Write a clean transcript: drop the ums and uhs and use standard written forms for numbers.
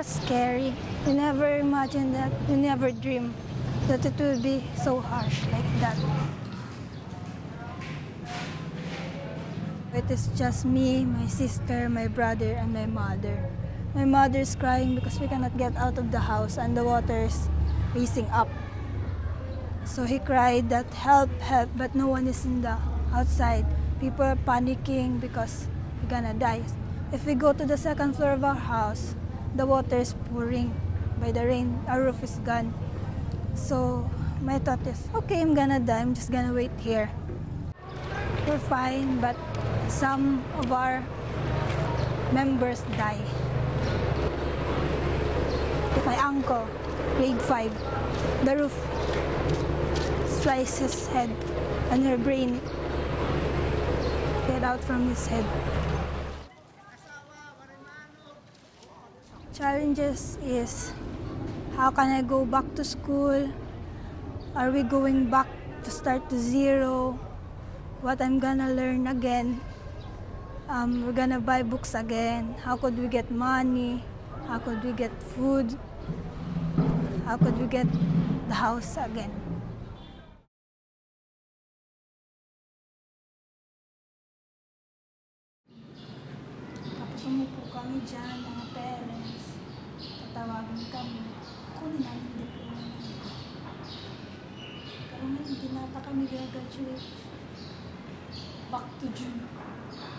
was scary. You never imagined that, you never dream that it would be so harsh like that. It is just me, my sister, my brother, and my mother. My mother is crying because we cannot get out of the house and the water is racing up. So he cried that help, help, but no one is in the outside. People are panicking because we're gonna die. If we go to the second floor of our house, the water is pouring by the rain, our roof is gone. So my thought is, okay, I'm gonna die, I'm just gonna wait here. We're fine, but some of our members die. My uncle, grade 5, the roof sliced his head and her brain get out from his head. Challenges is, how can I go back to school? Are we going back to start to zero? What I'm gonna learn again? We're gonna buy books again. How could we get money? How could we get food? How could we get the house again? Tapos umupo kami dyan, mga parents. Tatawagin kami. Kunin namin diploma namin. Pero ngayon, hindi nata kami graduate. Back to June.